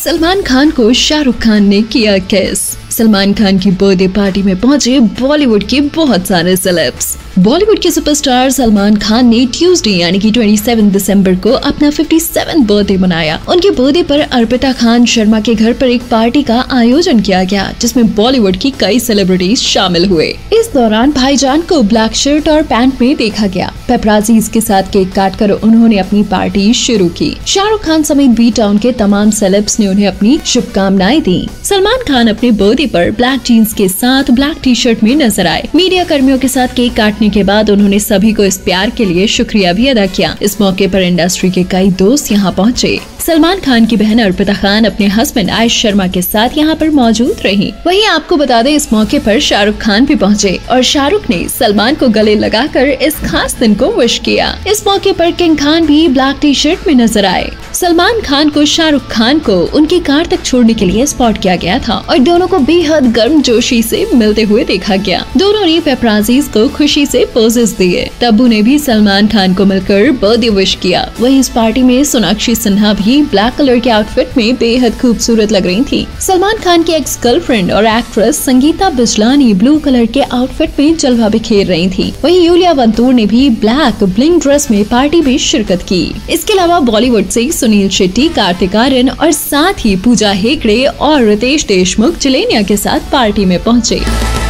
सलमान खान को शाहरुख खान ने किया किस। सलमान खान की बर्थडे पार्टी में पहुंचे बॉलीवुड के बहुत सारे सेलेब्स। बॉलीवुड के सुपरस्टार सलमान खान ने ट्यूसडे यानी कि 27 दिसंबर को अपना 57 बर्थडे मनाया। उनके बर्थडे पर अर्पिता खान शर्मा के घर पर एक पार्टी का आयोजन किया गया, जिसमें बॉलीवुड की कई सेलिब्रिटीज शामिल हुए। इस दौरान भाईजान को ब्लैक शर्ट और पैंट में देखा गया। पेपराजीज के साथ केक काटकर उन्होंने अपनी पार्टी शुरू की। शाहरुख खान समेत बी टाउन के तमाम सेलेब्स ने उन्हें अपनी शुभकामनाएं दी। सलमान खान अपने बर्थडे पर ब्लैक जीन्स के साथ ब्लैक टी शर्ट में नजर आए। मीडिया कर्मियों के साथ केक काटने के बाद उन्होंने सभी को इस प्यार के लिए शुक्रिया भी अदा किया। इस मौके पर इंडस्ट्री के कई दोस्त यहाँ पहुँचे। सलमान खान की बहन अर्पिता खान अपने हस्बैंड आयुष शर्मा के साथ यहाँ पर मौजूद रही। वहीं आपको बता दें, इस मौके पर शाहरुख खान भी पहुँचे और शाहरुख ने सलमान को गले लगाकर इस खास दिन को विश किया। इस मौके पर किंग खान भी ब्लैक टी शर्ट में नजर आए। सलमान खान को शाहरुख खान को उनकी कार तक छोड़ने के लिए स्पॉट किया गया था और दोनों को बेहद गर्मजोशी से मिलते हुए देखा गया। दोनों ने पेपराजीज को खुशी से पोजेस दिए। तब्बू ने भी सलमान खान को मिलकर बर्थडे विश किया। वहीं इस पार्टी में सोनाक्षी सिन्हा भी ब्लैक कलर के आउटफिट में बेहद खूबसूरत लग रही थी। सलमान खान की एक्स गर्लफ्रेंड और actress Sangeeta Bijlani blue colour के आउटफिट में जलवा बिखेर रही थी। वहीं यूलिया वंतूर ने भी ब्लैक ब्लिंग ड्रेस में पार्टी में शिरकत की। इसके अलावा बॉलीवुड से सुनील शेट्टी, कार्तिक आर्यन और साथ ही पूजा हेगड़े और रितेश देशमुख चिलेनिया के साथ पार्टी में पहुंचे।